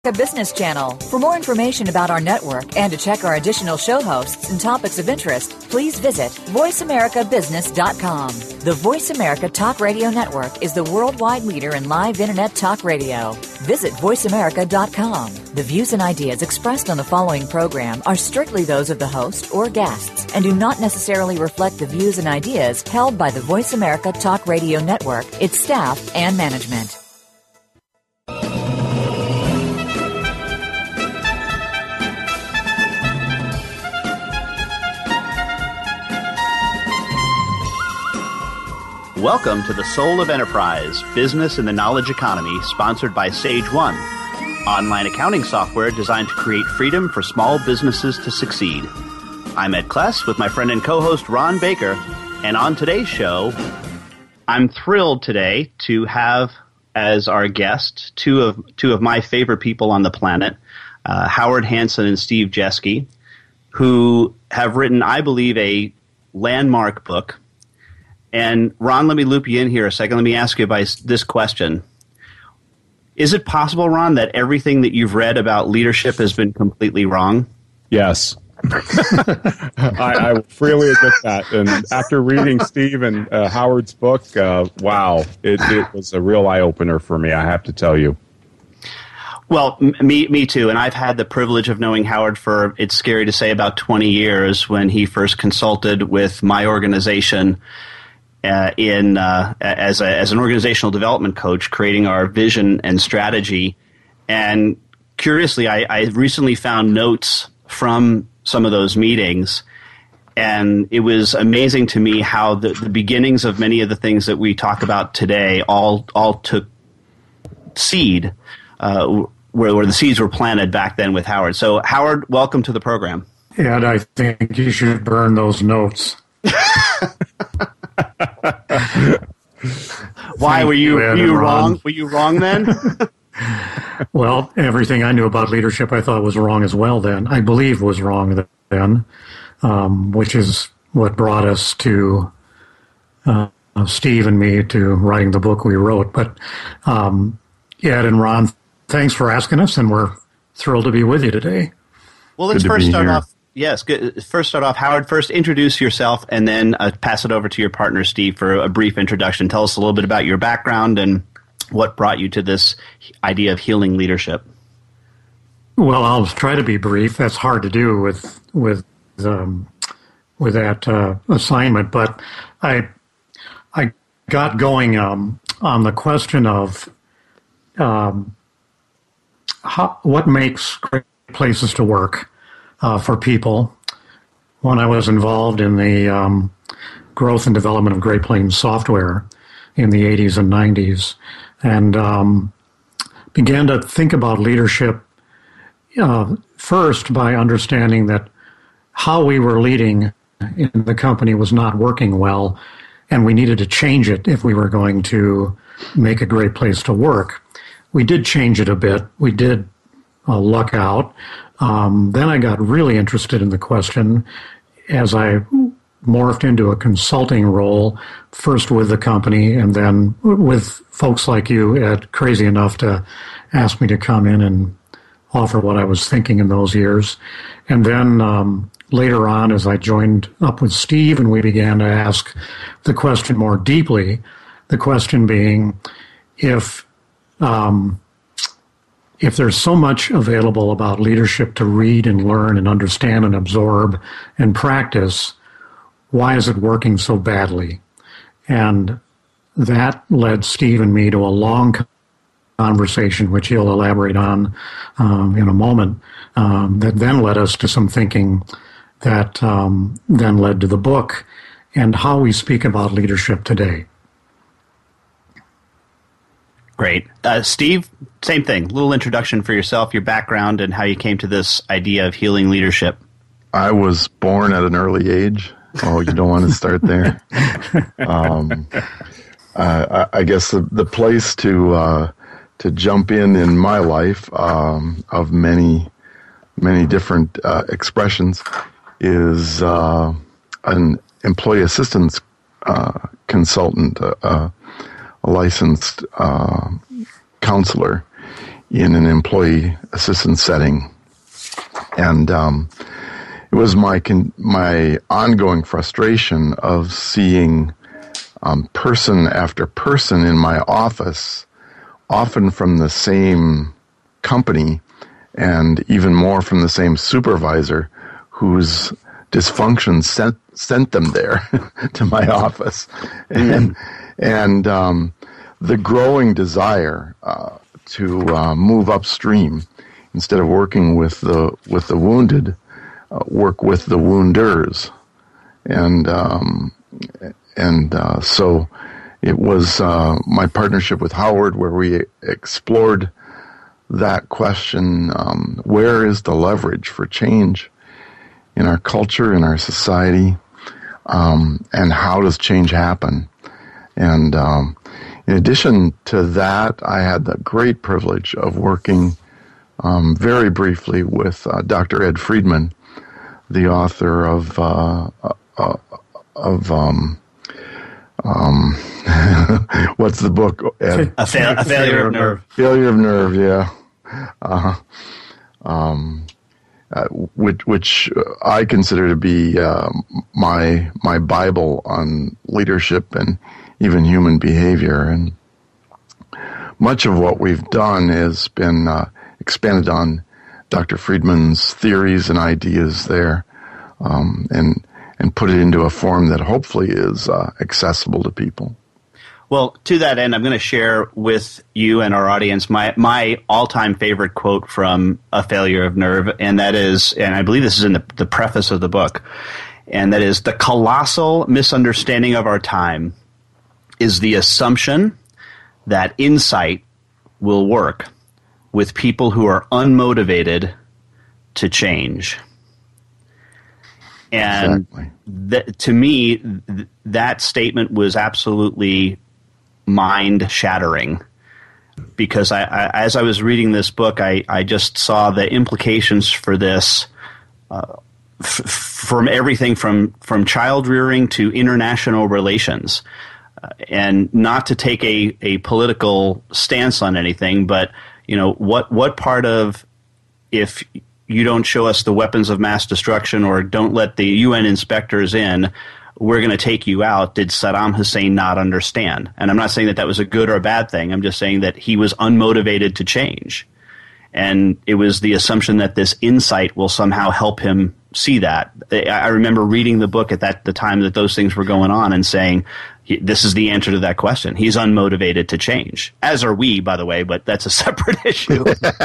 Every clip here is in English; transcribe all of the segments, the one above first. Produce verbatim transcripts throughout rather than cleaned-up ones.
Business Channel. For more information about our network and to check our additional show hosts and topics of interest, please visit voice america business dot com. The Voice America Talk Radio Network is the worldwide leader in live Internet talk radio. Visit voice america dot com. The views and ideas expressed on the following program are strictly those of the host or guests and do not necessarily reflect the views and ideas held by the Voice America Talk Radio Network, its staff, and management. Welcome to the Soul of Enterprise, Business in the Knowledge Economy, sponsored by Sage One, online accounting software designed to create freedom for small businesses to succeed. I'm Ed Kless with my friend and co-host Ron Baker, and on today's show, I'm thrilled today to have as our guest two of two of my favorite people on the planet, uh, Howard Hanson and Steve Jeske, who have written, I believe, a landmark book. And Ron, let me loop you in here a second. Let me ask you by this question. Is it possible, Ron, that everything that you've read about leadership has been completely wrong? Yes. I, I freely admit that. And after reading Steve and uh, Howard's book, uh, wow, it, it was a real eye-opener for me, I have to tell you. Well, m- me me too. And I've had the privilege of knowing Howard for, it's scary to say, about twenty years when he first consulted with my organization Uh, in uh, as a, as an organizational development coach, creating our vision and strategy. And curiously, I, I recently found notes from some of those meetings, and it was amazing to me how the, the beginnings of many of the things that we talk about today all all took seed, uh, where, where the seeds were planted back then with Howard. So, Howard, welcome to the program. And I think you should burn those notes. Why were you were you wrong? Were you wrong then? Well, everything I knew about leadership I thought was wrong as well then. I believe was wrong then, um, which is what brought us to uh, Steve and me to writing the book we wrote. But um, Ed and Ron, thanks for asking us, and we're thrilled to be with you today. Well, let's first start off. Yes, good. First start off, Howard, first introduce yourself and then uh, pass it over to your partner, Steve, for a brief introduction. Tell us a little bit about your background and what brought you to this idea of healing leadership. Well, I'll try to be brief. That's hard to do with with um, with that uh, assignment, but I I got going um, on the question of um, how, what makes great places to work. Uh, for people, when I was involved in the um, growth and development of Great Plains software in the eighties and nineties, and um, began to think about leadership uh, first by understanding that how we were leading in the company was not working well, and we needed to change it if we were going to make a great place to work. We did change it a bit. We did uh, luck out. Um, then I got really interested in the question as I morphed into a consulting role, first with the company and then with folks like you, Ed, crazy enough to ask me to come in and offer what I was thinking in those years. And then um, later on, as I joined up with Steve and we began to ask the question more deeply, the question being if um, if there's so much available about leadership to read and learn and understand and absorb and practice, why is it working so badly? And that led Steve and me to a long conversation, which he'll elaborate on um, in a moment, um, that then led us to some thinking that um, then led to the book and how we speak about leadership today. Great. Uh, Steve, same thing. Little introduction for yourself, your background, and how you came to this idea of healing leadership. I was born at an early age. Oh, you don't want to start there. Um, uh, I, I guess the, the place to uh, to jump in in my life um, of many, many different uh, expressions is uh, an employee assistance uh, consultant, uh, uh, a licensed uh, counselor. in an employee assistance setting. And um, it was my con- my ongoing frustration of seeing um, person after person in my office, often from the same company, and even more from the same supervisor, whose dysfunction sent sent them there to my office, and and um, the growing desire uh, to uh, move upstream instead of working with the with the wounded, uh, work with the wounders, and um, and uh, so it was uh, my partnership with Howard where we explored that question: um, where is the leverage for change in our culture, in our society, um, and how does change happen? And um, in addition to that, I had the great privilege of working um, very briefly with uh, Doctor Ed Friedman, the author of uh, uh, of um, um, what's the book, Ed? A, fail, a failure of nerve. Failure of nerve, yeah. Uh, um, uh, which which I consider to be uh, my my Bible on leadership and even human behavior. And much of what we've done has been uh, expanded on Doctor Friedman's theories and ideas there, um, and and put it into a form that hopefully is uh, accessible to people. Well, to that end, I'm going to share with you and our audience my, my all-time favorite quote from A Failure of Nerve, and that is, and I believe this is in the, the preface of the book, and that is, the colossal misunderstanding of our time is the assumption that insight will work with people who are unmotivated to change. And exactly. th- to me, th- that statement was absolutely mind-shattering, because I, I, as I was reading this book, I, I just saw the implications for this uh, f- from everything from, from child rearing to international relations. Uh, and not to take a, a political stance on anything, but you know, what what part of, if you don't show us the weapons of mass destruction or don't let the U N inspectors in, we're going to take you out, did Saddam Hussein not understand? And I'm not saying that that was a good or a bad thing. I'm just saying that he was unmotivated to change. And it was the assumption that this insight will somehow help him see that. I remember reading the book at that the time that those things were going on and saying, this is the answer to that question. He's unmotivated to change. As are we, by the way, but that's a separate issue.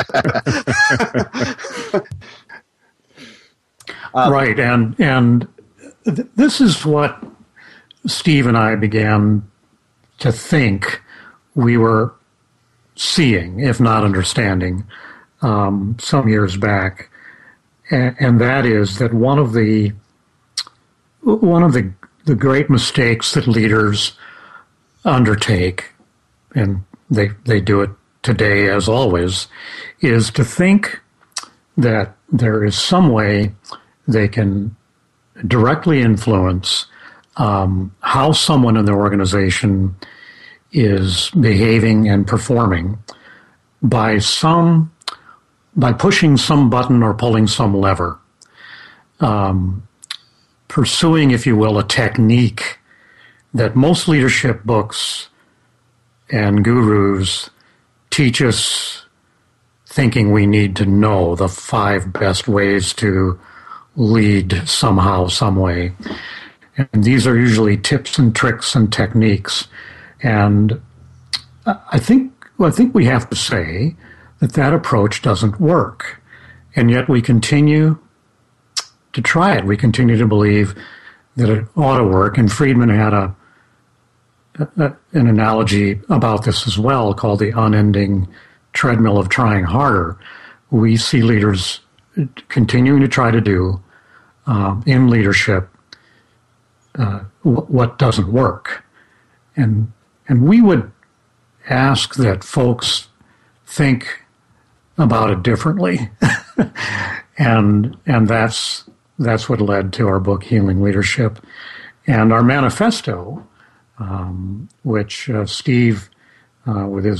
um, right, and and th- this is what Steve and I began to think we were seeing, if not understanding, um, some years back, and, and that is that one of the one of the the great mistakes that leaders undertake, and they they do it today as always, is to think that there is some way they can directly influence um, how someone in the organization is behaving and performing by some by pushing some button or pulling some lever. Um, pursuing, if you will, a technique that most leadership books and gurus teach us, thinking we need to know the five best ways to lead somehow, some way. And these are usually tips and tricks and techniques. And I think, well, I think we have to say that that approach doesn't work. And yet we continue to try it. We continue to believe that it ought to work. And Friedman had a, a an analogy about this as well, called the unending treadmill of trying harder. We see leaders continuing to try to do uh, in leadership uh, w- what doesn't work. And and we would ask that folks think about it differently. and and that's That's what led to our book, Healing Leadership, and our manifesto, um, which uh, Steve, uh, with his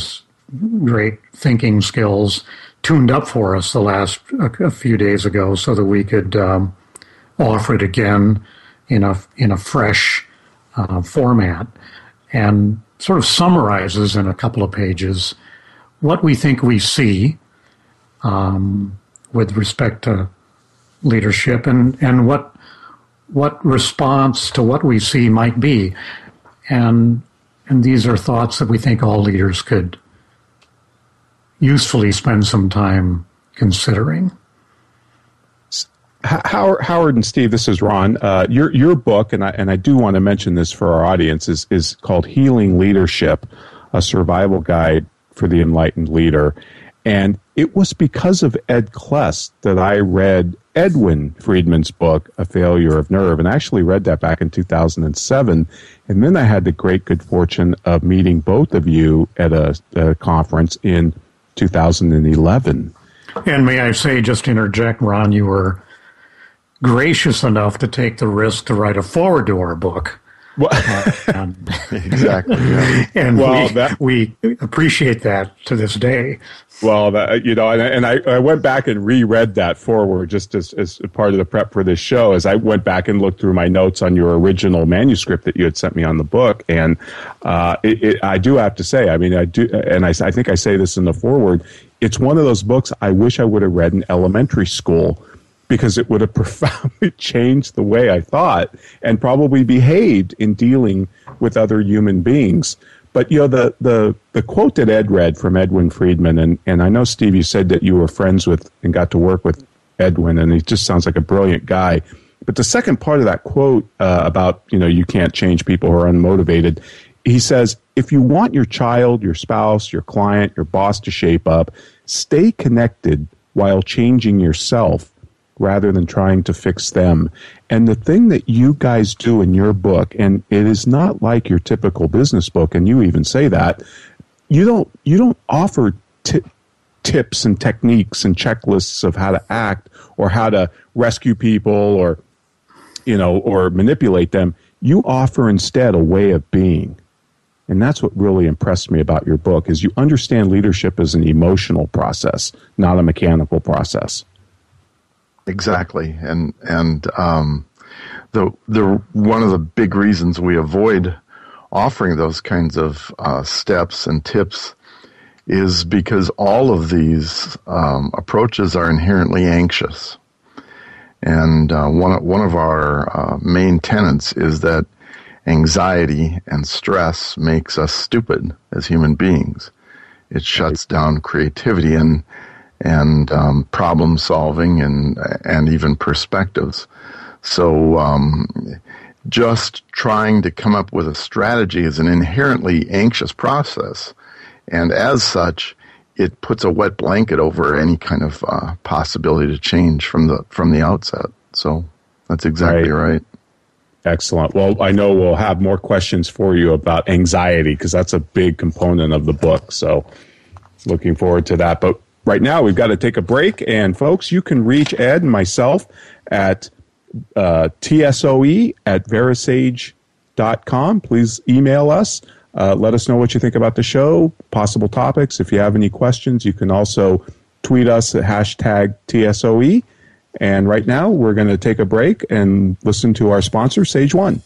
great thinking skills tuned up for us the last a, a few days ago so that we could um, offer it again in a in a fresh uh, format, and sort of summarizes in a couple of pages what we think we see um, with respect to leadership, and, and what what response to what we see might be. And and these are thoughts that we think all leaders could usefully spend some time considering. Howard, Howard and Steve, this is Ron. Uh, your your book, and I and I do want to mention this for our audience, is is called Healing Leadership, a survival guide for the enlightened leader. And it was because of Ed Kless that I read Edwin Friedman's book, A Failure of Nerve, and I actually read that back in two thousand seven. And then I had the great good fortune of meeting both of you at a, a conference in two thousand eleven. And may I say, just interject, Ron, you were gracious enough to take the risk to write a foreword to our book. Well, uh, and, exactly. Yeah. And well, we, that, we appreciate that to this day. Well, that, you know, and, and I, I went back and reread that foreword just as, as part of the prep for this show, as I went back and looked through my notes on your original manuscript that you had sent me on the book. And uh, it, it, I do have to say, I mean, I do, and I, I think I say this in the foreword, it's one of those books I wish I would have read in elementary school, because it would have profoundly changed the way I thought and probably behaved in dealing with other human beings. But, you know, the, the, the quote that Ed read from Edwin Friedman, and, and I know, Steve, you said that you were friends with and got to work with Edwin, and he just sounds like a brilliant guy. But the second part of that quote uh, about, you know, you can't change people who are unmotivated, he says, if you want your child, your spouse, your client, your boss to shape up, stay connected while changing yourself, rather than trying to fix them. And the thing that you guys do in your book, and it is not like your typical business book, and you even say that, you don't you don't offer t- tips and techniques and checklists of how to act or how to rescue people or, you know, or manipulate them. You offer instead a way of being. And that's what really impressed me about your book, is you understand leadership as an emotional process, not a mechanical process. Exactly, and and um, the the one of the big reasons we avoid offering those kinds of uh, steps and tips is because all of these um, approaches are inherently anxious, and uh, one one of our uh, main tenets is that anxiety and stress makes us stupid as human beings. It shuts down creativity and. and um, problem solving and and even perspectives. So um, just trying to come up with a strategy is an inherently anxious process. And as such, it puts a wet blanket over any kind of uh, possibility to change from the from the outset. So that's exactly right. right. Excellent. Well, I know we'll have more questions for you about anxiety, because that's a big component of the book. So looking forward to that. But right now, we've got to take a break. And, folks, you can reach Ed and myself at uh, T S O E at verisage dot com. Please email us. Uh, let us know what you think about the show, possible topics. If you have any questions, you can also tweet us at hashtag T S O E. And right now, we're going to take a break and listen to our sponsor, Sage One.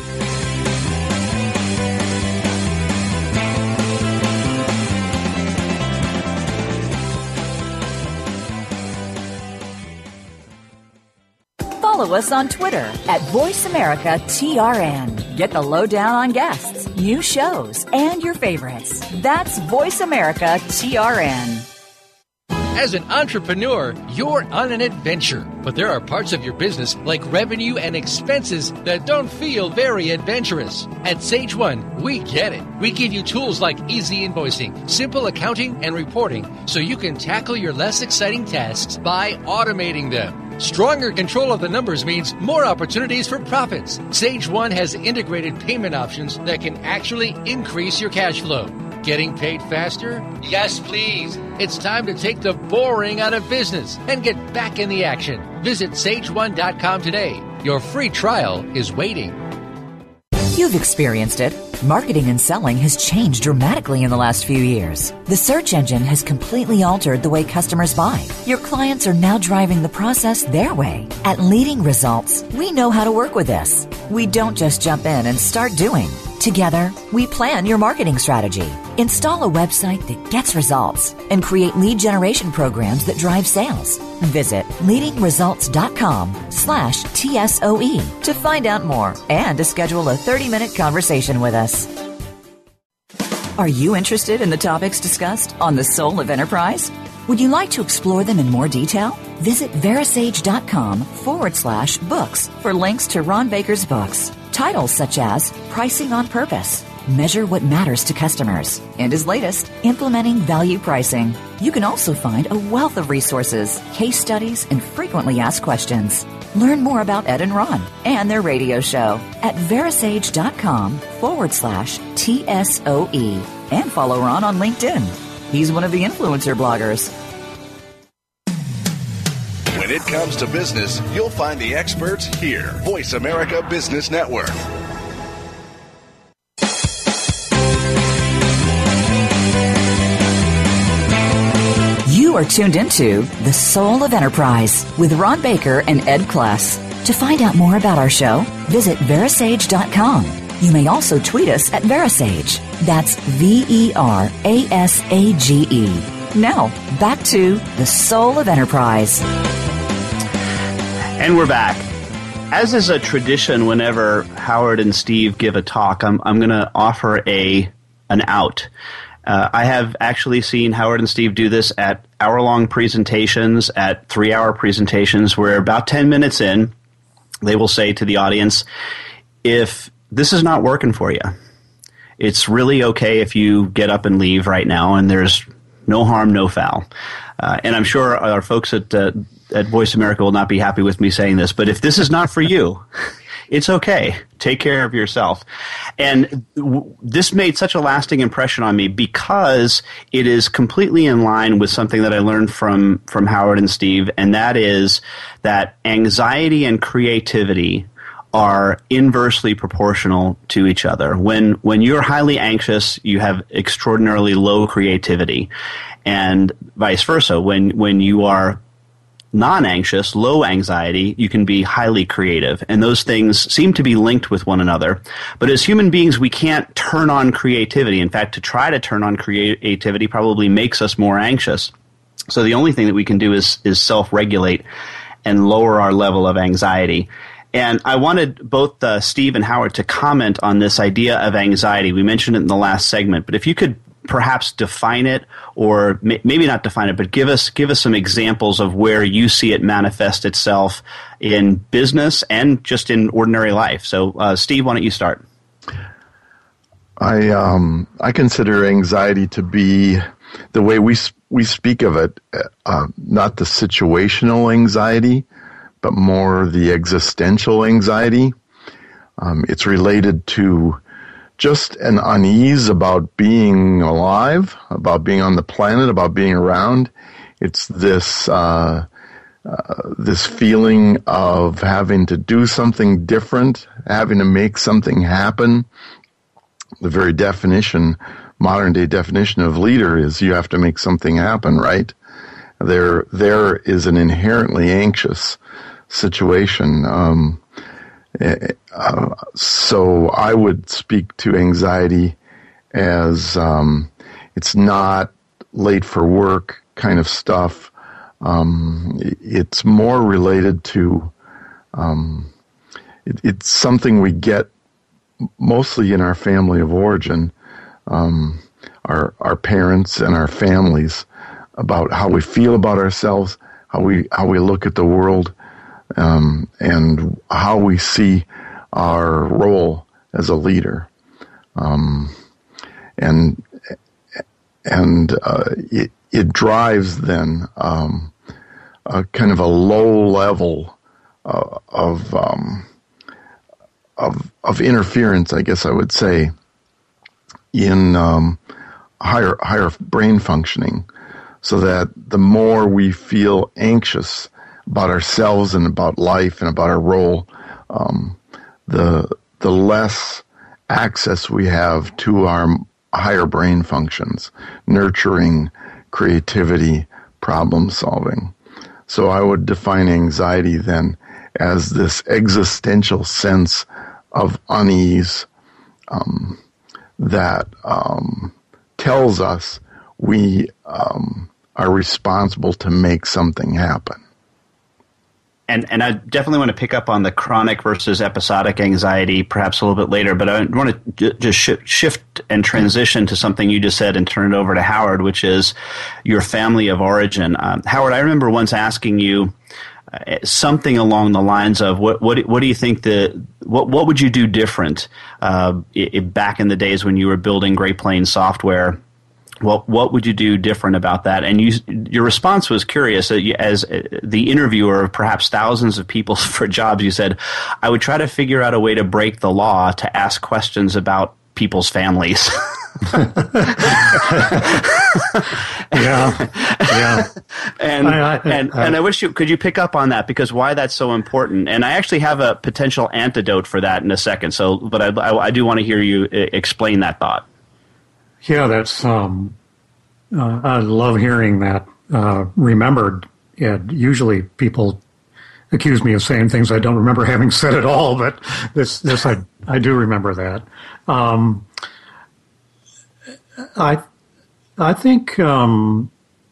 Follow us on Twitter at Voice America T R N. Get the lowdown on guests, new shows, and your favorites. That's Voice America T R N. As an entrepreneur, you're on an adventure, but there are parts of your business like revenue and expenses that don't feel very adventurous. At Sage One, we get it. We give you tools like easy invoicing, simple accounting and reporting, so you can tackle your less exciting tasks by automating them. Stronger control of the numbers means more opportunities for profits. Sage One has integrated payment options that can actually increase your cash flow. Getting paid faster? Yes, please. It's time to take the boring out of business and get back in the action. Visit sage one dot com today. Your free trial is waiting. You've experienced it. Marketing and selling has changed dramatically in the last few years. The search engine has completely altered the way customers buy. Your clients are now driving the process their way. At Leading Results, we know how to work with this. We don't just jump in and start doing. Together, we plan your marketing strategy, install a website that gets results, and create lead generation programs that drive sales. Visit leadingresults.com slash TSOE to find out more and to schedule a thirty-minute conversation with us. Are you interested in the topics discussed on The Soul of Enterprise? Would you like to explore them in more detail? Visit verasage.com forward slash books for links to Ron Baker's books. Titles such as Pricing on Purpose, Measure What Matters to Customers, and his latest, Implementing Value Pricing. You can also find a wealth of resources, case studies, and frequently asked questions. Learn more about Ed and Ron and their radio show at verasage.com forward slash TSOE and follow Ron on LinkedIn. He's one of the influencer bloggers. When it comes to business, you'll find the experts here. Voice America Business Network. You are tuned into The Soul of Enterprise with Ron Baker and Ed Kless. To find out more about our show, visit verasage dot com. You may also tweet us at Verasage. That's V E R A S A G E. Now, back to The Soul of Enterprise. And we're back. As is a tradition, whenever Howard and Steve give a talk, I'm I'm going to offer a an out. Uh, I have actually seen Howard and Steve do this at hour-long presentations, at three-hour presentations, where about ten minutes in, they will say to the audience, if this is not working for you, it's really okay if you get up and leave right now, and there's no harm, no foul. Uh, and I'm sure our folks at uh, at Voice America will not be happy with me saying this, but if this is not for you, it's okay. Take care of yourself. And w- this made such a lasting impression on me because it is completely in line with something that I learned from, from Howard and Steve, and that is that anxiety and creativity are inversely proportional to each other. When when you're highly anxious, you have extraordinarily low creativity, and vice versa. When when you are non-anxious, low anxiety, you can be highly creative. And those things seem to be linked with one another. But as human beings, we can't turn on creativity. In fact, to try to turn on creativity probably makes us more anxious. So the only thing that we can do is is self-regulate and lower our level of anxiety. And I wanted both uh, Steve and Howard to comment on this idea of anxiety. We mentioned it in the last segment, but if you could perhaps define it, or may, maybe not define it, but give us give us some examples of where you see it manifest itself in business and just in ordinary life. So, uh, Steve, why don't you start? I um, I consider anxiety to be the way we we speak of it, uh, not the situational anxiety, but more the existential anxiety. Um, it's related to just an unease about being alive, about being on the planet, about being around. It's this uh, uh, this feeling of having to do something different, having to make something happen. The very definition, modern day definition of leader is you have to make something happen, right? There, there is an inherently anxious situation. Um, Uh, so I would speak to anxiety as um, it's not late for work kind of stuff. Um, it's more related to um, it, it's something we get mostly in our family of origin, um, our our parents and our families, about how we feel about ourselves, how we how we look at the world. Um, and how we see our role as a leader, um, and and uh, it, it drives then um, a kind of a low level uh, of um, of of interference, I guess I would say, in um, higher higher brain functioning, so that the more we feel anxious about ourselves and about life and about our role, um, the the less access we have to our higher brain functions, nurturing creativity, problem solving. So I would define anxiety then as this existential sense of unease um, that um, tells us we um, are responsible to make something happen. And and I definitely want to pick up on the chronic versus episodic anxiety perhaps a little bit later, but I want to j- just sh- shift and transition to something you just said and turn it over to Howard, which is your family of origin. Um, Howard, I remember once asking you uh, something along the lines of what what what do you think the what what would you do different uh, I- back in the days when you were building Great Plains software? What what would you do different about that? And you, your response was curious. As the interviewer of perhaps thousands of people for jobs, you said, I would try to figure out a way to break the law to ask questions about people's families. yeah, yeah. And I, I, and I, and I wish you could you pick up on that, because why that's so important. And I actually have a potential antidote for that in a second. So, but I I, I do want to hear you explain that thought. Yeah, that's. Um, uh, I love hearing that uh, remembered. And usually, people accuse me of saying things I don't remember having said at all. But this, this, I, I do remember that. Um, I, I think, um,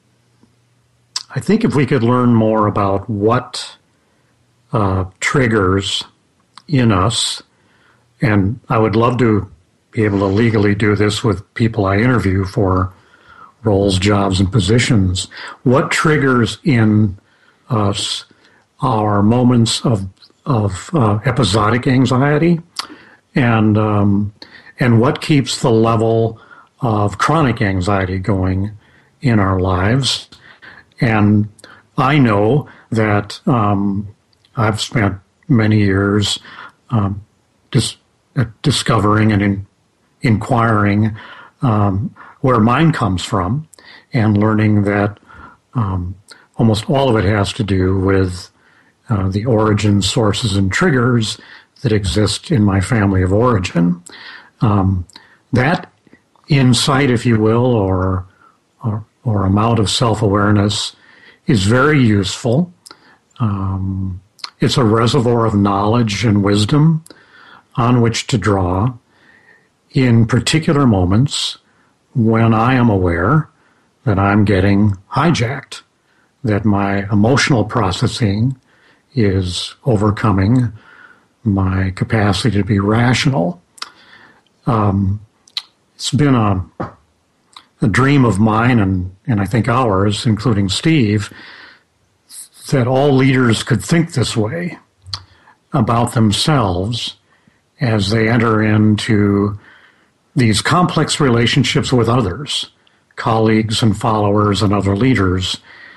I think if we could learn more about what uh, triggers in us, and I would love to be able to legally do this with people I interview for roles, jobs, and positions. What triggers in us are moments of of uh, episodic anxiety, and um, and what keeps the level of chronic anxiety going in our lives. And I know that um, I've spent many years um, dis- discovering and in inquiring um, where mine comes from, and learning that um, almost all of it has to do with uh, the origin, sources, and triggers that exist in my family of origin. Um, that insight, if you will, or, or, or amount of self-awareness is very useful. Um, it's a reservoir of knowledge and wisdom on which to draw in particular moments when I am aware that I'm getting hijacked, that my emotional processing is overcoming my capacity to be rational. Um, it's been a, a dream of mine, and, and I think ours, including Steve, that all leaders could think this way about themselves as they enter into these complex relationships with others, colleagues and followers and other leaders,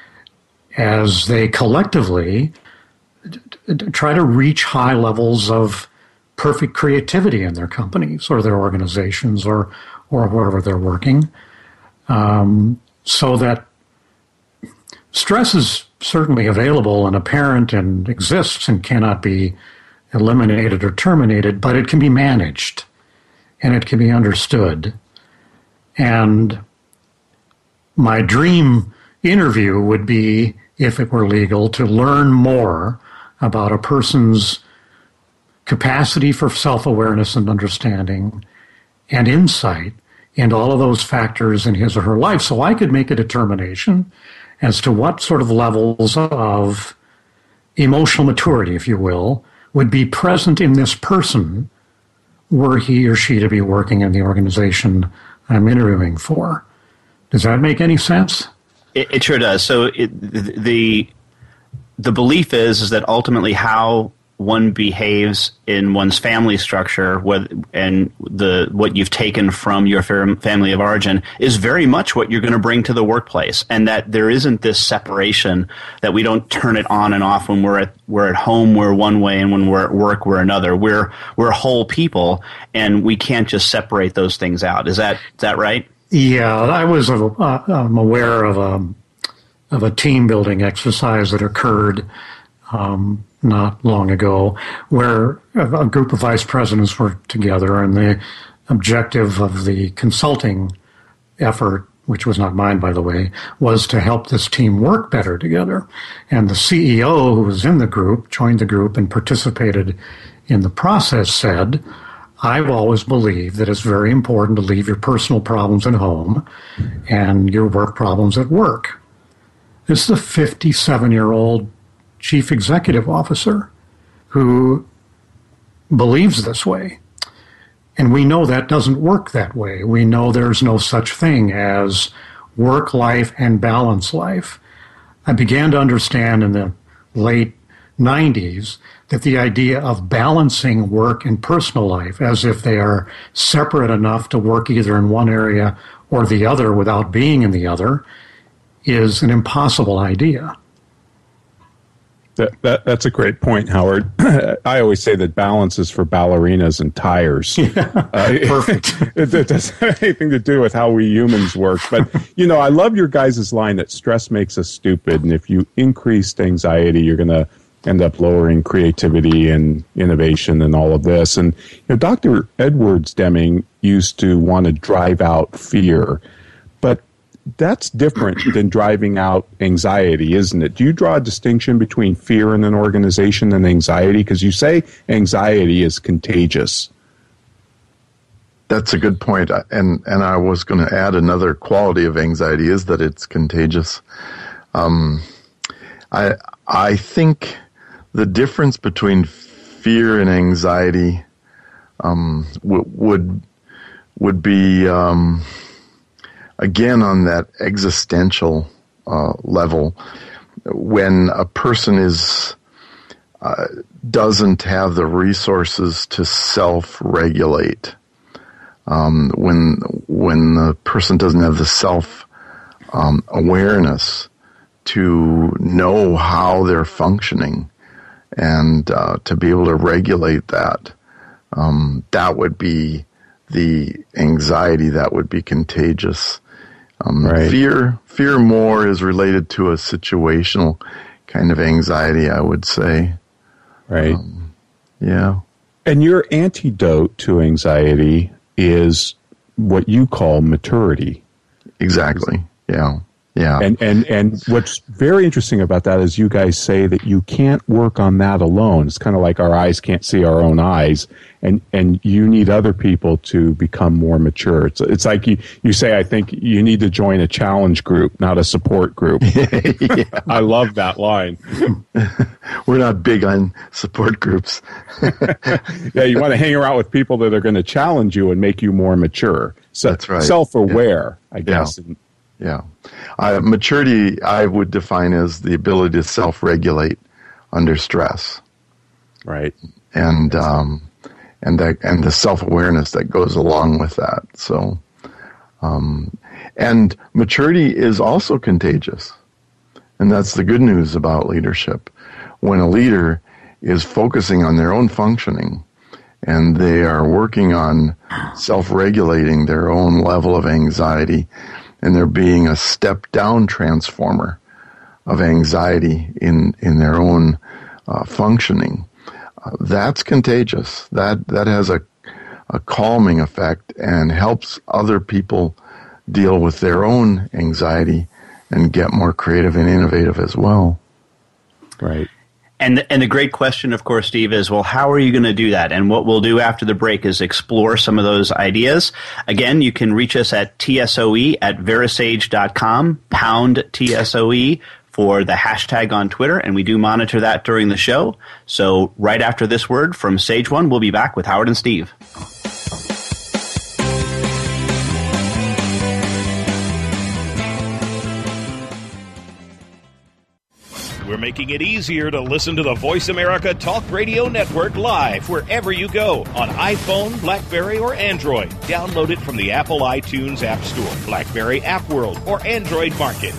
as they collectively d- d- try to reach high levels of perfect creativity in their companies or their organizations or, or wherever they're working, um, so that stress is certainly available and apparent and exists and cannot be eliminated or terminated, but it can be managed. And it can be understood. And my dream interview would be, if it were legal, to learn more about a person's capacity for self-awareness and understanding and insight and all of those factors in his or her life, so I could make a determination as to what sort of levels of emotional maturity, if you will, would be present in this person were he or she to be working in the organization I'm interviewing for. Does that make any sense? It, it sure does. So it, the the belief is is that ultimately how one behaves in one's family structure, with, and the what you've taken from your family of origin, is very much what you're going to bring to the workplace, and that there isn't this separation, that we don't turn it on and off. When we're at we're at home, we're one way, and when we're at work, we're another. We're we're whole people, and we can't just separate those things out. Is that is that right? Yeah, I was uh, I'm aware of a of a team building exercise that occurred Um, not long ago where a group of vice presidents were together, and the objective of the consulting effort, which was not mine, by the way, was to help this team work better together. And the C E O who was in the group, joined the group and participated in the process, said, I've always believed that it's very important to leave your personal problems at home and your work problems at work. This is a fifty-seven-year-old chief executive officer who believes this way. And we know that doesn't work that way. We know there's no such thing as work life and balance life. I began to understand in the late nineties that the idea of balancing work and personal life as if they are separate enough to work either in one area or the other without being in the other is an impossible idea. That, that that's a great point, Howard. I always say that balance is for ballerinas and tires. Yeah, uh, perfect. It, it doesn't have anything to do with how we humans work. But, you know, I love your guys' line that stress makes us stupid. And if you increased anxiety, you're going to end up lowering creativity and innovation and all of this. And, you know, Doctor Edwards Deming used to want to drive out fear. But that's different than driving out anxiety, isn't it? Do you draw a distinction between fear in an organization and anxiety? Because you say anxiety is contagious. That's a good point. And and I was going to add another quality of anxiety is that it's contagious. Um, I I think the difference between fear and anxiety um, w- would would be um, again on that existential uh, level, when a person is uh, doesn't have the resources to self-regulate. Um, when when the person doesn't have the self um, awareness to know how they're functioning and uh, to be able to regulate that, um, that would be the anxiety that would be contagious. Um, right. Fear, fear more is related to a situational kind of anxiety, I would say. Right. Um, yeah. And your antidote to anxiety is what you call maturity. Exactly. Yeah. Yeah. And, and, and what's very interesting about that is you guys say that you can't work on that alone. It's kind of like our eyes can't see our own eyes, and, and you need other people to become more mature. It's, it's like you, you say, I think you need to join a challenge group, not a support group. Yeah. I love that line. We're not big on support groups. Yeah, you want to hang around with people that are going to challenge you and make you more mature. So That's right. Self-aware, yeah. I guess. Yeah. Yeah. Uh, maturity, I would define as the ability to self-regulate under stress. Right. And um, and that and the self-awareness that goes along with that. So, um, and maturity is also contagious. And that's the good news about leadership. When a leader is focusing on their own functioning and they are working on self-regulating their own level of anxiety, and they're being a step-down transformer of anxiety in, in their own uh, functioning, uh, that's contagious. That that has a, a calming effect and helps other people deal with their own anxiety and get more creative and innovative as well. Right. And the, and the great question, of course, Steve, is, well, how are you going to do that? And what we'll do after the break is explore some of those ideas. Again, you can reach us at T S O E at verisage dot com, pound T S O E for the hashtag on Twitter, and we do monitor that during the show. So right after this word from Sage One, we'll be back with Howard and Steve. We're making it easier to listen to the Voice America Talk Radio Network live wherever you go on iPhone, BlackBerry, or Android. Download it from the Apple iTunes App Store, BlackBerry App World, or Android Market.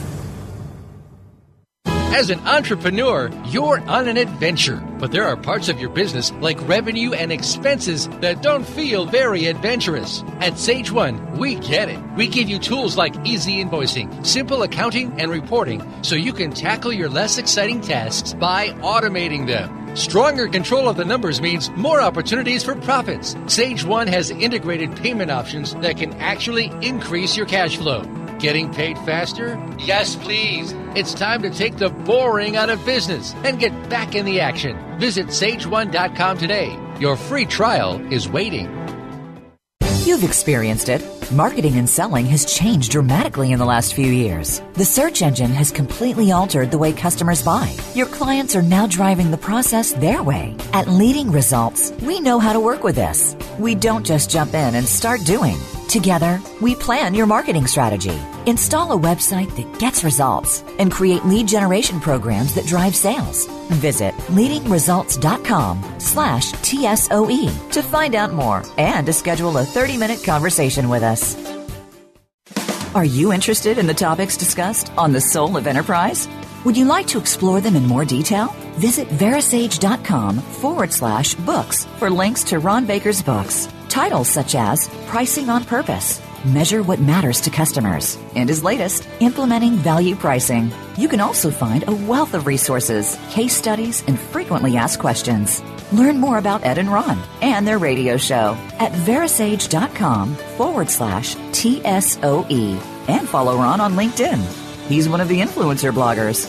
As an entrepreneur, you're on an adventure, but there are parts of your business like revenue and expenses that don't feel very adventurous. At Sage One, we get it. We give you tools like easy invoicing, simple accounting and reporting, so you can tackle your less exciting tasks by automating them. Stronger control of the numbers means more opportunities for profits. Sage One has integrated payment options that can actually increase your cash flow. Getting paid faster? Yes, please. It's time to take the boring out of business and get back in the action. Visit sage one dot com today. Your free trial is waiting. You've experienced it. Marketing and selling has changed dramatically in the last few years. The search engine has completely altered the way customers buy. Your clients are now driving the process their way. At Leading Results, we know how to work with this. We don't just jump in and start doing. Together, we plan your marketing strategy, install a website that gets results, and create lead generation programs that drive sales. Visit leading results dot com slash T S O E to find out more and to schedule a thirty-minute conversation with us. Are you interested in the topics discussed on The Soul of Enterprise? Would you like to explore them in more detail? Visit verasage.com forward slash books for links to Ron Baker's books. Titles such as Pricing on Purpose, Measure What Matters to Customers, and his latest, Implementing Value Pricing. You can also find a wealth of resources, case studies, and frequently asked questions. Learn more about Ed and Ron and their radio show at verasage.com forward slash TSOE and follow Ron on LinkedIn. He's one of the influencer bloggers.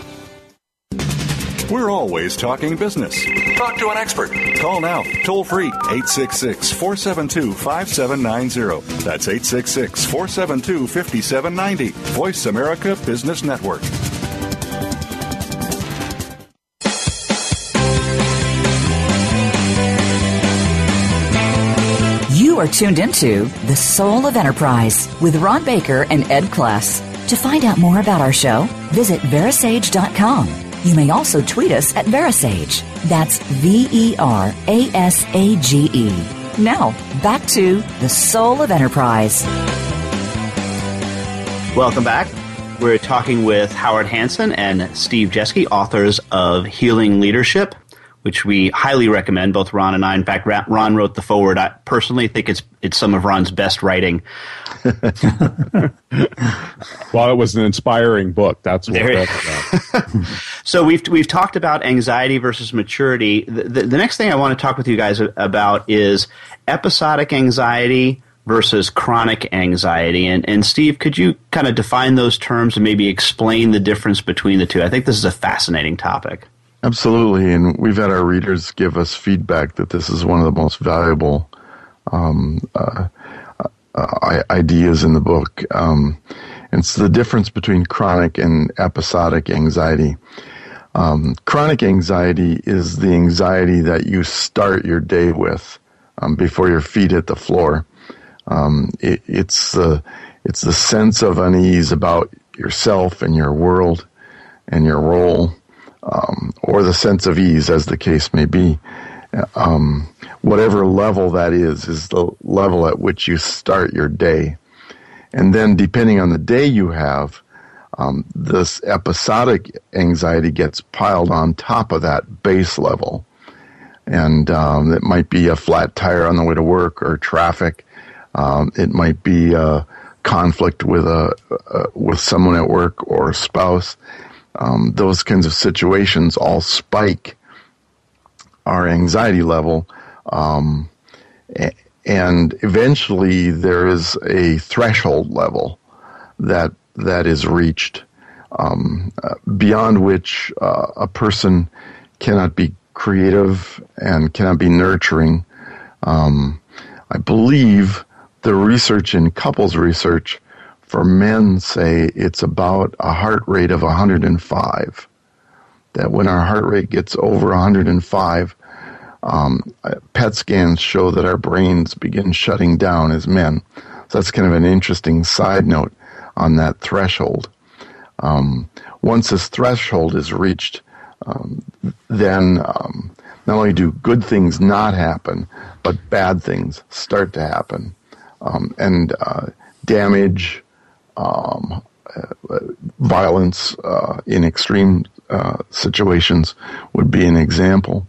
We're always talking business. Talk to an expert. Call now, toll free, eight six six, four seven two, five seven nine zero. That's eight six six, four seven two, five seven nine zero. Voice America Business Network. You are tuned into The Soul of Enterprise with Ron Baker and Ed Kless. To find out more about our show, visit verasage dot com. You may also tweet us at Verasage. That's V E R A S A G E. Now, back to The Soul of Enterprise. Welcome back. We're talking with Howard Hansen and Steve Jeske, authors of Healing Leadership, which we highly recommend, both Ron and I. In fact, Ron wrote the foreword. I personally think it's it's some of Ron's best writing. Well, it was an inspiring book. That's what that's about. So we've we've talked about anxiety versus maturity. The, the, the next thing I want to talk with you guys about is episodic anxiety versus chronic anxiety. And, and Steve, could you kind of define those terms and maybe explain the difference between the two? I think this is a fascinating topic. Absolutely, and we've had our readers give us feedback that this is one of the most valuable um, uh, uh, ideas in the book. Um, and it's the difference between chronic and episodic anxiety. Um, chronic anxiety is the anxiety that you start your day with um, before your feet hit the floor. Um, it, it's the it's the sense of unease about yourself and your world and your role. Um, or the sense of ease, as the case may be. Um, whatever level that is, is the level at which you start your day. And then, depending on the day you have, um, this episodic anxiety gets piled on top of that base level. And um, it might be a flat tire on the way to work or traffic. Um, it might be a conflict with a uh, with someone at work or a spouse. Um, those kinds of situations all spike our anxiety level, um, and eventually there is a threshold level that that is reached, um, uh, beyond which uh, a person cannot be creative and cannot be nurturing. Um, I believe the research in couples research for men say it's about a heart rate of one hundred five. That when our heart rate gets over one hundred five, um, P E T scans show that our brains begin shutting down as men. So that's kind of an interesting side note on that threshold. Um, once this threshold is reached, um, then um, not only do good things not happen, but bad things start to happen. Um, and uh, damage, Um, uh, violence uh, in extreme uh, situations would be an example.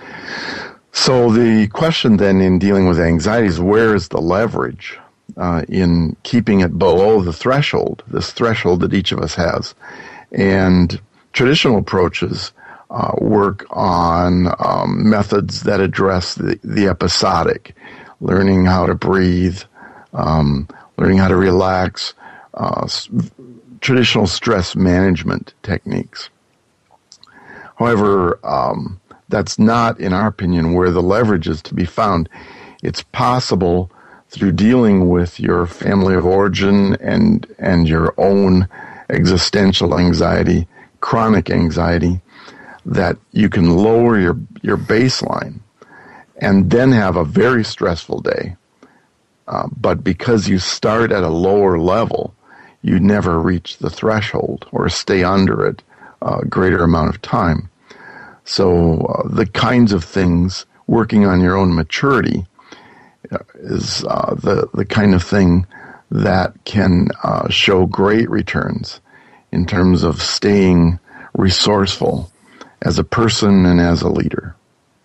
So the question then in dealing with anxiety is, where is the leverage uh, in keeping it below the threshold, this threshold that each of us has? And traditional approaches uh, work on um, methods that address the, the episodic, learning how to breathe, um, learning how to relax, uh, s- traditional stress management techniques. However, um, that's not, in our opinion, where the leverage is to be found. It's possible through dealing with your family of origin and and your own existential anxiety, chronic anxiety, that you can lower your, your baseline and then have a very stressful day. Uh, but because you start at a lower level, you never reach the threshold or stay under it a greater amount of time. So uh, the kinds of things, working on your own maturity, uh, is uh, the, the kind of thing that can uh, show great returns in terms of staying resourceful as a person and as a leader.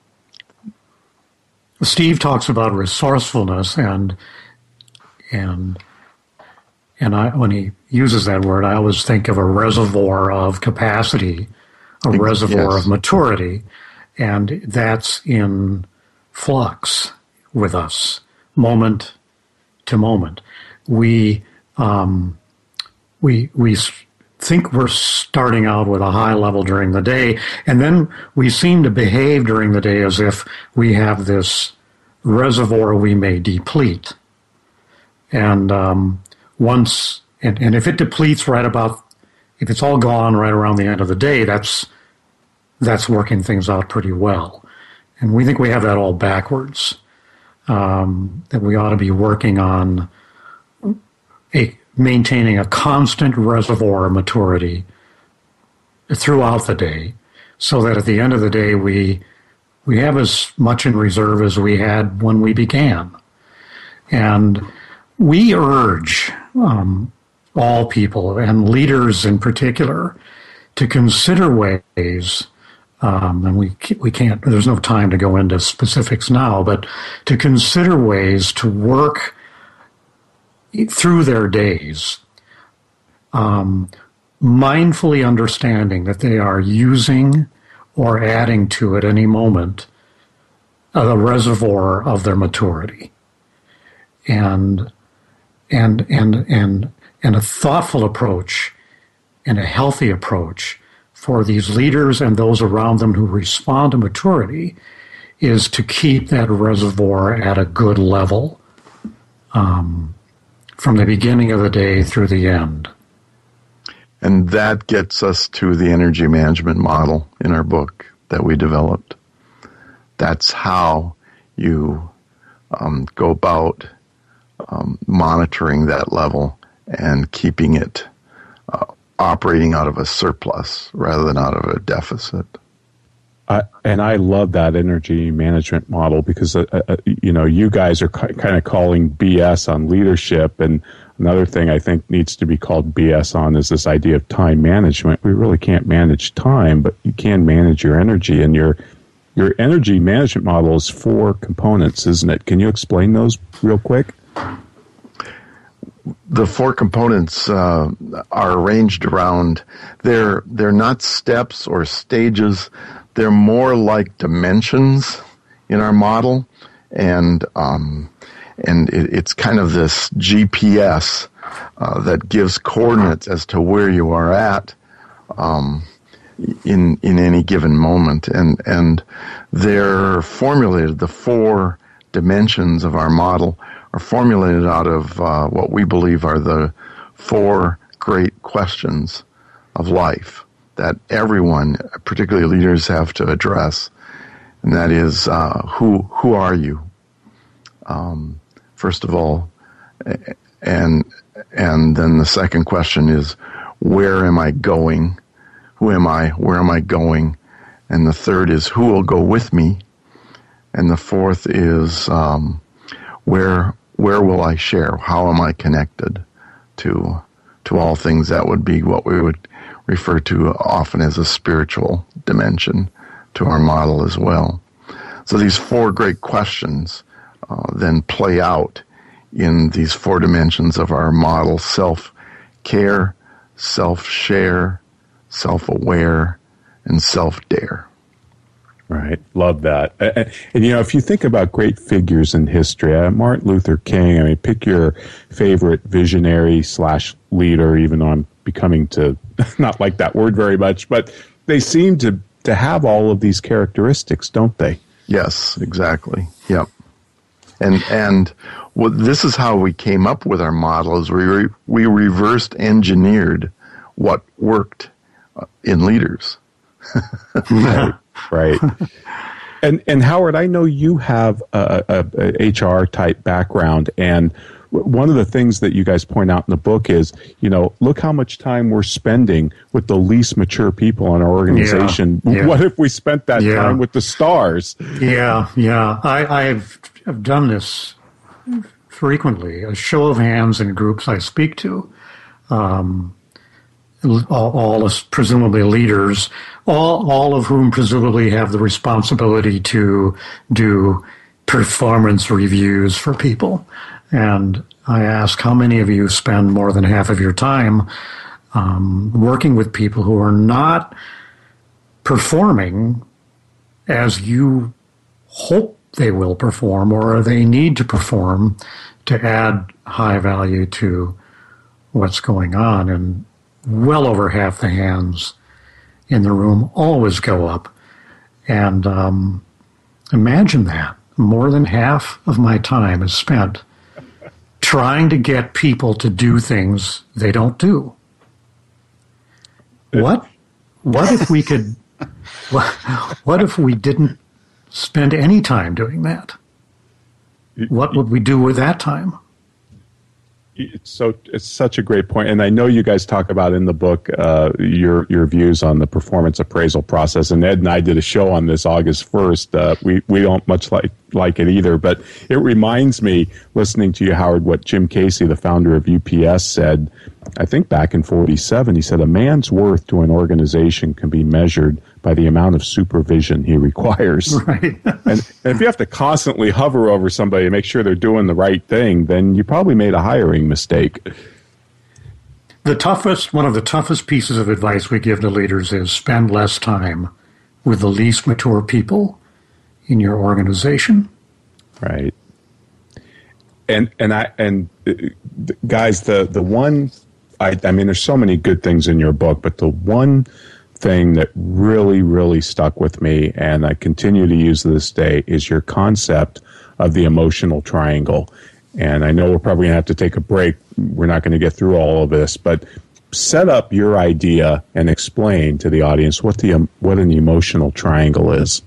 Steve talks about resourcefulness, and and and I, when he uses that word, I always think of a reservoir of capacity, a reservoir yes. of maturity, and that's in flux with us, moment to moment. We um, we we think we're starting out with a high level during the day, and then we seem to behave during the day as if we have this reservoir we may deplete. And um, once, and, and if it depletes right about, if it's all gone right around the end of the day, that's that's working things out pretty well. And we think we have that all backwards, um, that we ought to be working on a maintaining a constant reservoir of maturity throughout the day, so that at the end of the day we we have as much in reserve as we had when we began. And we urge um, all people, and leaders in particular, to consider ways, um, and we we can't, there's no time to go into specifics now, but to consider ways to work through their days, um, mindfully understanding that they are using or adding to at any moment a reservoir of their maturity, and and and and and a thoughtful approach and a healthy approach for these leaders and those around them who respond to maturity is to keep that reservoir at a good level. Um, from the beginning of the day through the end. And that gets us to the energy management model in our book that we developed. That's how you um, go about um, monitoring that level and keeping it uh, operating out of a surplus rather than out of a deficit. Uh, and I love that energy management model because, uh, uh, you know, you guys are ca- kind of calling B S on leadership. And another thing I think needs to be called B S on is this idea of time management. We really can't manage time, but you can manage your energy. And your your energy management model is four components, isn't it? Can you explain those real quick? The four components uh, are arranged around, they're, they're not steps or stages. They're more like dimensions in our model, and um, and it, it's kind of this G P S uh, that gives coordinates as to where you are at um, in in any given moment, and and they're formulated. The four dimensions of our model are formulated out of uh, what we believe are the four great questions of life that everyone, particularly leaders, have to address, and that is, uh, who who are you? Um, first of all, and and then the second question is, where am I going? Who am I? Where am I going? And the third is, who will go with me? And the fourth is, um, where where will I share? How am I connected to to all things? That would be what we would refer to often as a spiritual dimension to our model as well. So these four great questions uh, then play out in these four dimensions of our model: self-care, self-share, self-aware, and self-dare. Right. Love that. And, and, you know, if you think about great figures in history, uh, Martin Luther King, I mean, pick your favorite visionary slash leader, even though I'm becoming to not like that word very much, but they seem to, to have all of these characteristics, don't they? Yes, exactly. Yep. And, and well, this is how we came up with our models. We, re, we reversed engineered what worked in leaders. Right. Right. And and Howard, I know you have a, a, a H R type background, and one of the things that you guys point out in the book is, you know, look how much time we're spending with the least mature people in our organization. Yeah, yeah. What if we spent that yeah. time with the stars? Yeah, yeah. I, I've I've done this frequently. A show of hands in groups I speak to. Um, All, all presumably leaders, all all of whom presumably have the responsibility to do performance reviews for people. And I ask, how many of you spend more than half of your time um, working with people who are not performing as you hope they will perform, or they need to perform to add high value to what's going on? And well over half the hands in the room always go up. And um, imagine that. More than half of my time is spent trying to get people to do things they don't do. What? What if we could... What, what if we didn't spend any time doing that? What would we do with that time? It's so it's such a great point, and I know you guys talk about in the book uh, your your views on the performance appraisal process. And Ed and I did a show on this August first. Uh, we we don't much like like it either, but it reminds me, listening to you, Howard, what Jim Casey, the founder of U P S, said. I think back in forty-seven, he said, a man's worth to an organization can be measured by the amount of supervision he requires. Right. and, and if you have to constantly hover over somebody to make sure they're doing the right thing, then you probably made a hiring mistake. The toughest, one of the toughest pieces of advice we give to leaders is spend less time with the least mature people in your organization. Right. And and I and uh, guys, the the one I, I mean, there's so many good things in your book, but the one thing that really, really stuck with me, and I continue to use to this day, is your concept of the emotional triangle. And I know we're probably going to have to take a break. We're not going to get through all of this, but set up your idea and explain to the audience what the um, what an emotional triangle is.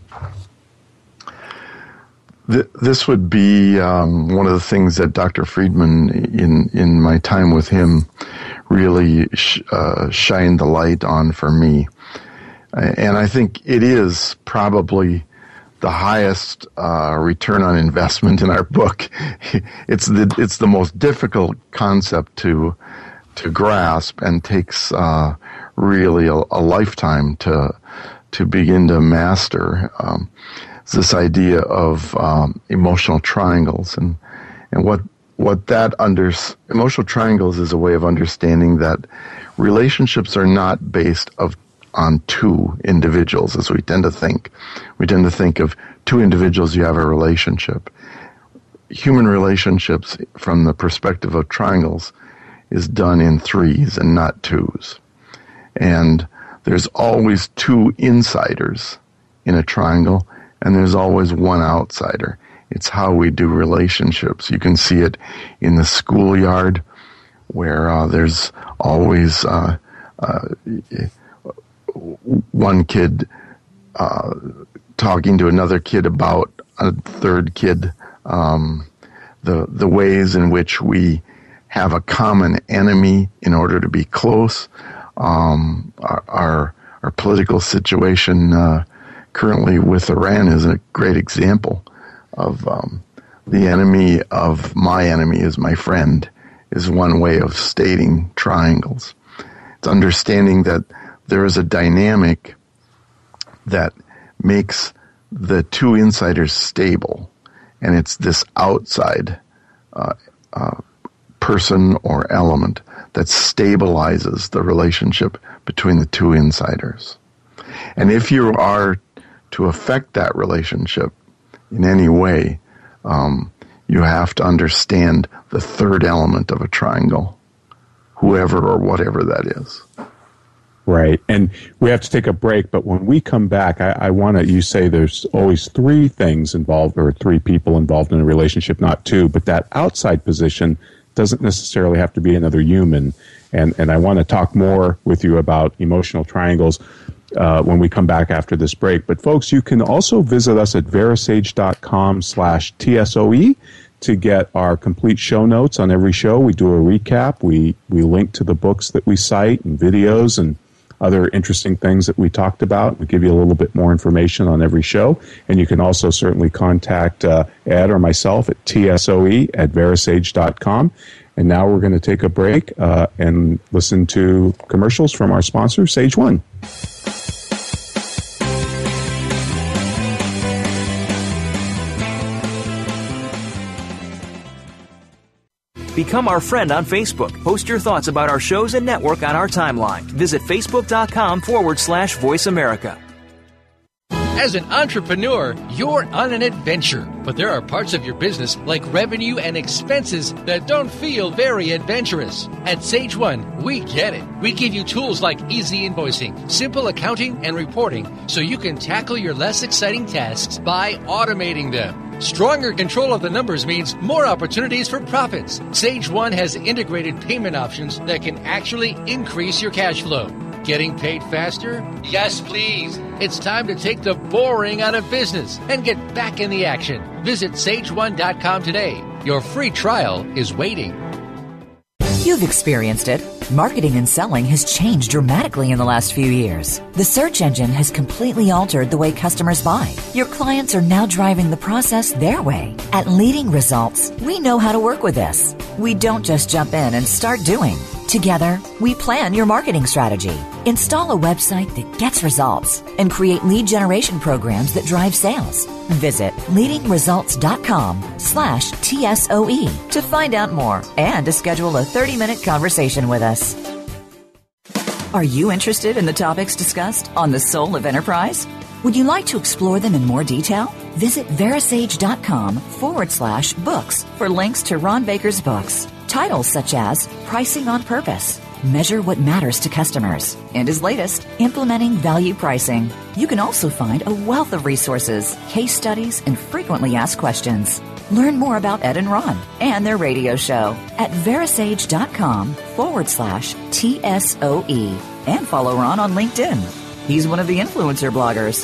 This would be um, one of the things that Doctor Friedman, in, in my time with him, really sh- uh, shined the light on for me. And I think it is probably the highest uh, return on investment in our book. It's the it's the most difficult concept to to grasp, and takes uh, really a, a lifetime to to begin to master. Um, it's this idea of um, emotional triangles, and and what what that under emotional triangles is a way of understanding that relationships are not based of on two individuals, as we tend to think. We tend to think of two individuals, you have a relationship. Human relationships, from the perspective of triangles, is done in threes and not twos. And there's always two insiders in a triangle, and there's always one outsider. It's how we do relationships. You can see it in the schoolyard, where uh, there's always uh, uh, one kid uh, talking to another kid about a third kid. Um, the the ways in which we have a common enemy in order to be close. Um, our, our our political situation uh, currently with Iran is a great example of um, the enemy of my enemy is my friend, is one way of stating triangles. It's understanding that there is a dynamic that makes the two insiders stable, and it's this outside uh, uh, person or element that stabilizes the relationship between the two insiders. And if you are to affect that relationship in any way, um, you have to understand the third element of a triangle, whoever or whatever that is. Right. And we have to take a break, but when we come back, I, I want to, you say there's always three things involved, or three people involved in a relationship, not two, but that outside position doesn't necessarily have to be another human. And, and I want to talk more with you about emotional triangles uh, when we come back after this break. But folks, you can also visit us at verasage.com slash TSOE to get our complete show notes on every show. We do a recap. We, we link to the books that we cite and videos and other interesting things that we talked about. We give you a little bit more information on every show. And you can also certainly contact uh, Ed or myself at tsoe at verasage dot com. And now we're going to take a break uh, and listen to commercials from our sponsor, Sage One. Become our friend on Facebook. Post your thoughts about our shows and network on our timeline. Visit facebook.com forward slash Voice America. As an entrepreneur, you're on an adventure, but there are parts of your business like revenue and expenses that don't feel very adventurous. At Sage One, we get it. We give you tools like easy invoicing, simple accounting and reporting, so you can tackle your less exciting tasks by automating them. Stronger control of the numbers means more opportunities for profits. Sage One has integrated payment options that can actually increase your cash flow. Getting paid faster? Yes, please. It's time to take the boring out of business and get back in the action. Visit sage one dot com today. Your free trial is waiting. You've experienced it. Marketing and selling has changed dramatically in the last few years. The search engine has completely altered the way customers buy. Your clients are now driving the process their way. At Leading Results, we know how to work with this. We don't just jump in and start doing. Together, we plan your marketing strategy, install a website that gets results, and create lead generation programs that drive sales. Visit leadingresults.com slash TSOE to find out more and to schedule a thirty-minute conversation with us. Are you interested in the topics discussed on The Soul of Enterprise? Would you like to explore them in more detail? Visit verasage.com forward slash books for links to Ron Baker's books. Titles such as Pricing on Purpose, Measure What Matters to Customers, and his latest, Implementing Value Pricing. You can also find a wealth of resources, case studies, and frequently asked questions. Learn more about Ed and Ron and their radio show at verasage.com forward slash TSOE and follow Ron on LinkedIn. He's one of the influencer bloggers.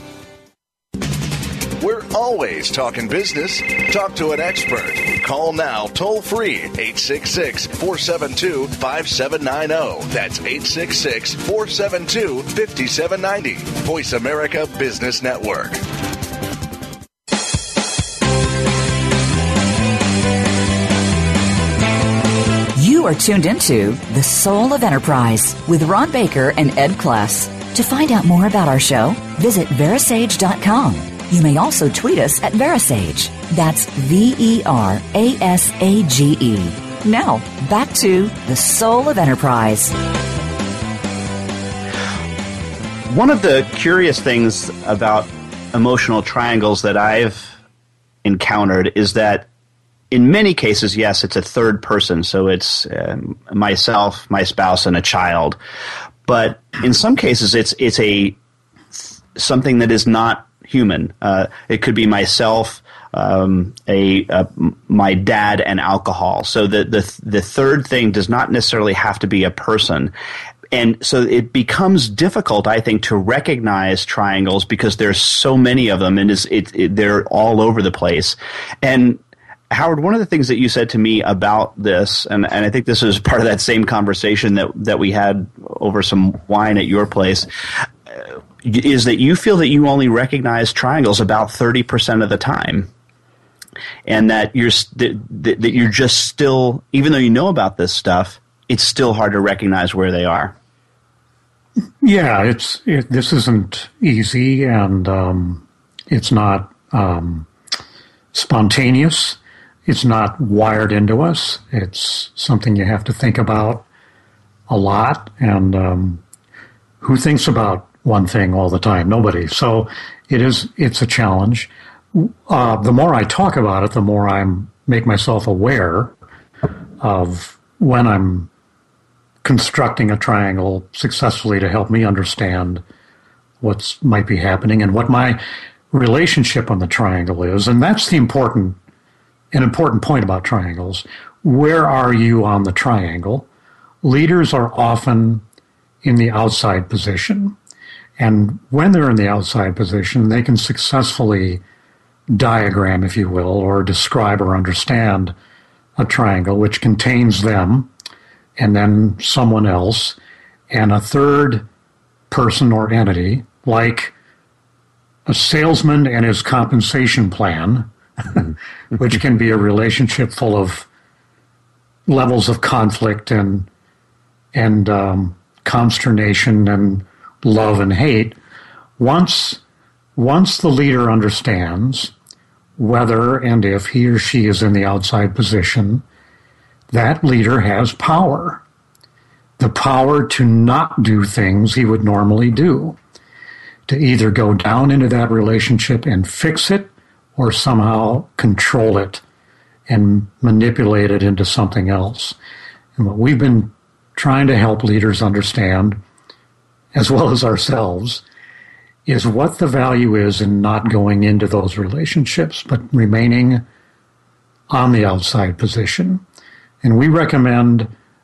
We're always talking business. Talk to an expert. Call now toll free eight six six, four seven two, five seven nine zero. That's eight six six, four seven two, five seven nine zero. Voice America Business Network. You are tuned into The Soul of Enterprise with Ron Baker and Ed Kless. To find out more about our show, visit verasage dot com. You may also tweet us at Verasage. That's V E R A S A G E. Now, back to The Soul of Enterprise. One of the curious things about emotional triangles that I've encountered is that in many cases, yes, it's a third person. So it's um, myself, my spouse, and a child. But in some cases, it's it's a something that is not human. Uh, it could be myself, um, a, a my dad, and alcohol. So the the the third thing does not necessarily have to be a person. And so it becomes difficult, I think, to recognize triangles because there's so many of them, and it's, it, it, they're all over the place. And Howard, one of the things that you said to me about this, and, and I think this is part of that same conversation that, that we had over some wine at your place, uh, is that you feel that you only recognize triangles about thirty percent of the time. And that you're, that, that you're just still, even though you know about this stuff, it's still hard to recognize where they are. Yeah, it's it, this isn't easy, and um, it's not um, spontaneous. It's not wired into us. It's something you have to think about a lot. And um, who thinks about one thing all the time. Nobody. So it is, it's a challenge. Uh, the more I talk about it, the more I make myself aware of when I'm constructing a triangle successfully to help me understand what might be happening and what my relationship on the triangle is. And that's the important, an important point about triangles. Where are you on the triangle? Leaders are often in the outside position. And when they're in the outside position, they can successfully diagram, if you will, or describe or understand a triangle which contains them and then someone else and a third person or entity, like a salesman and his compensation plan, which can be a relationship full of levels of conflict and and um, consternation and love and hate. Once once the leader understands whether and if he or she is in the outside position, that leader has power. The power to not do things he would normally do. To either go down into that relationship and fix it or somehow control it and manipulate it into something else. And what we've been trying to help leaders understand, as well as ourselves, is what the value is in not going into those relationships, but remaining on the outside position. And we recommend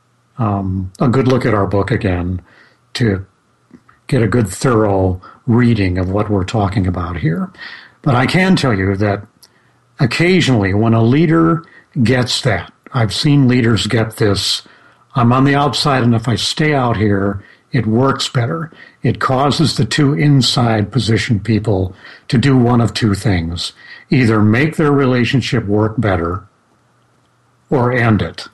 um, a good look at our book again to get a good thorough reading of what we're talking about here. But I can tell you that occasionally when a leader gets that, I've seen leaders get this, I'm on the outside and if I stay out here, it works better. It causes the two inside position people to do one of two things. Either make their relationship work better or end it.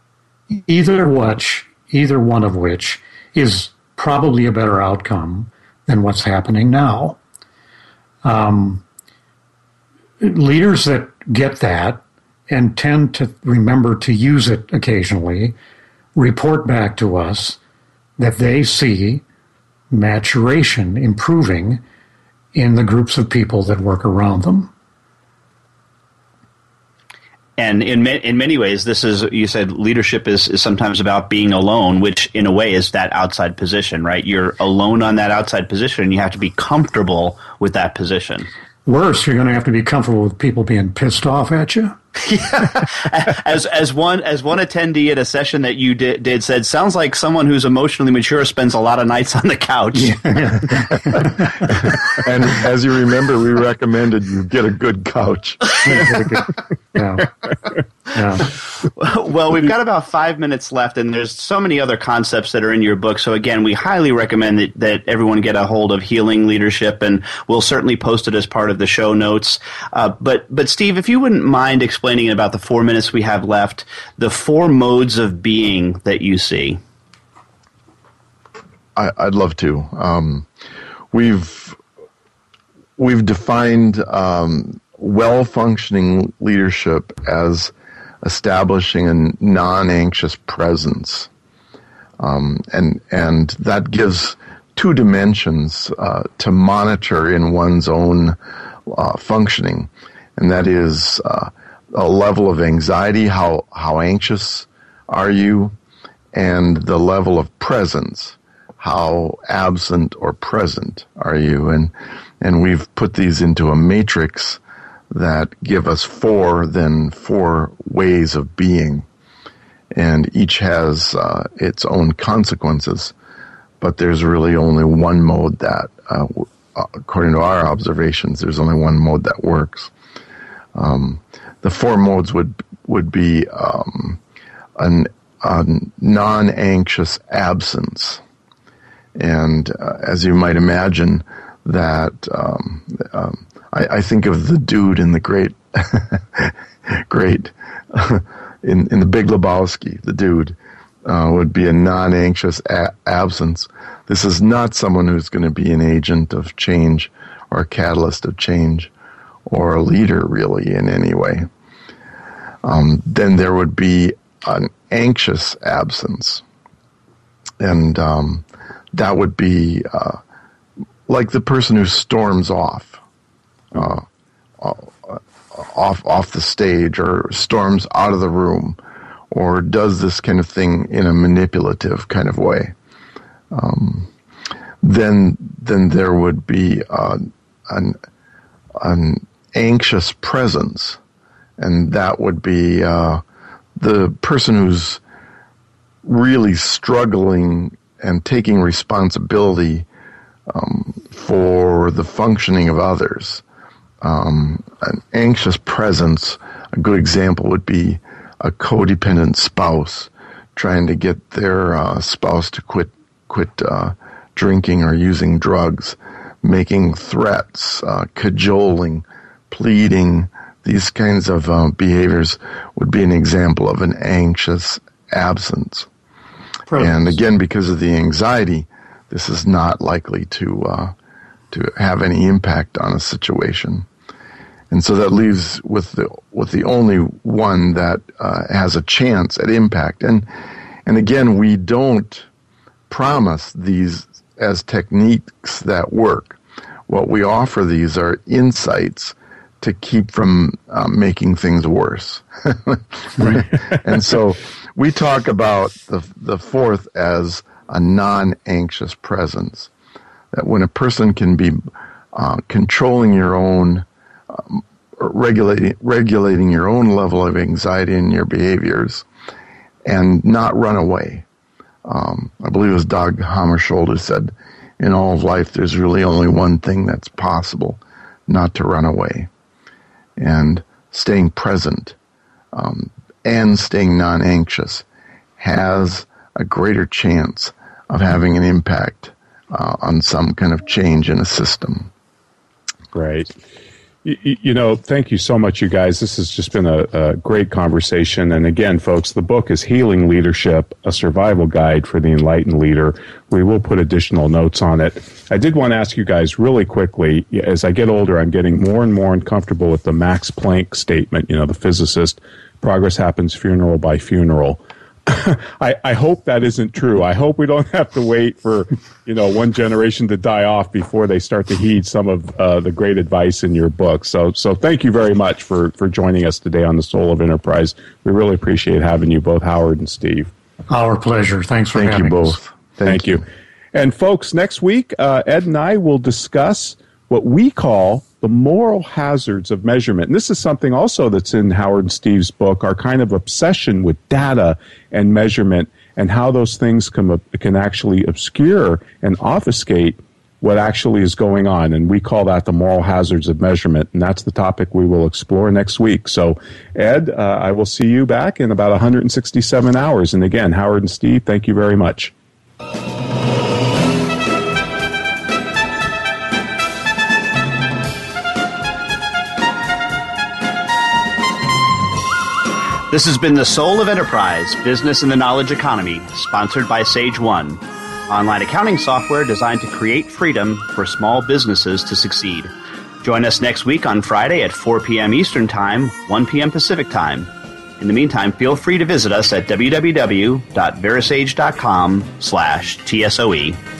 Either which, either one of which is probably a better outcome than what's happening now. Um, leaders that get that and tend to remember to use it occasionally report back to us that they see maturation improving in the groups of people that work around them. And in ma- in many ways, this is, you said leadership is, is sometimes about being alone, which in a way is that outside position, right? You're alone on that outside position, and you have to be comfortable with that position. Worse, you're going to have to be comfortable with people being pissed off at you. Yeah. As as one as one attendee at a session that you did, did said, sounds like someone who's emotionally mature spends a lot of nights on the couch. Yeah. And as you remember, we recommended you get a good couch. Yeah. Yeah. Well, we've got about five minutes left, and there's so many other concepts that are in your book. So again, we highly recommend that, that everyone get a hold of Healing Leadership, and we'll certainly post it as part of the show notes. Uh, but but Steve, if you wouldn't mind explaining in about the four minutes we have left, the four modes of being that you see. I, I'd love to. Um, we've we've defined um, well-functioning leadership as establishing a non-anxious presence, um, and and that gives two dimensions uh, to monitor in one's own uh, functioning, and that is uh, a level of anxiety. How how anxious are you, and the level of presence. How absent or present are you? And and we've put these into a matrix that give us four, then four ways of being. And each has uh, its own consequences, but there's really only one mode that, uh, according to our observations, there's only one mode that works. Um, the four modes would would be um, an, a non-anxious absence. And uh, as you might imagine, that um, um, I, I think of the dude in the great, great, in in the Big Lebowski. The dude uh, would be a non-anxious a- absence. This is not someone who's going to be an agent of change or a catalyst of change or a leader really in any way. Um, then there would be an anxious absence, and um, that would be uh, like the person who storms off, uh, off off the stage, or storms out of the room, or does this kind of thing in a manipulative kind of way, um, then then there would be uh, an an anxious presence, and that would be uh, the person who's really struggling and taking responsibility um, for the functioning of others. Um, an anxious presence, a good example would be a codependent spouse trying to get their uh, spouse to quit quit uh, drinking or using drugs, making threats, uh, cajoling, pleading. These kinds of uh, behaviors would be an example of an anxious absence. Presence. And again, because of the anxiety, this is not likely to uh, to have any impact on a situation. And so that leaves with the with the only one that uh, has a chance at impact. And and again, we don't promise these as techniques that work. What we offer these are insights to keep from uh, making things worse. Right. And so we talk about the the fourth as a non-anxious presence. That when a person can be uh, controlling your own, um, regulating regulating your own level of anxiety in your behaviors, and not run away. Um, I believe it was Dag Hammarskjöld who said, in all of life, there's really only one thing that's possible, not to run away. And staying present um, and staying non-anxious has a greater chance of having an impact uh, on some kind of change in a system. Right. You, you know, thank you so much, you guys. This has just been a, a great conversation. And again, folks, the book is Healing Leadership, a Survival Guide for the Enlightened Leader. We will put additional notes on it. I did want to ask you guys really quickly, as I get older, I'm getting more and more uncomfortable with the Max Planck statement, you know, the physicist, progress happens funeral by funeral. I, I hope that isn't true. I hope we don't have to wait for, you know, one generation to die off before they start to heed some of uh, the great advice in your book. So, so thank you very much for, for joining us today on The Soul of Enterprise. We really appreciate having you both, Howard and Steve. Our pleasure. Thanks for thank having you both. us. Thank, thank you. you. And folks, next week, uh, Ed and I will discuss what we call the moral hazards of measurement. And this is something also that's in Howard and Steve's book, our kind of obsession with data and measurement, and how those things can, can actually obscure and obfuscate what actually is going on. And we call that the moral hazards of measurement. And that's the topic we will explore next week. So, Ed, uh, I will see you back in about one hundred sixty-seven hours. And again, Howard and Steve, thank you very much. This has been The Soul of Enterprise, Business in the Knowledge Economy, sponsored by Sage One, online accounting software designed to create freedom for small businesses to succeed. Join us next week on Friday at four p.m. Eastern Time, one p.m. Pacific Time. In the meantime, feel free to visit us at w w w dot verisage dot com slash T S O E.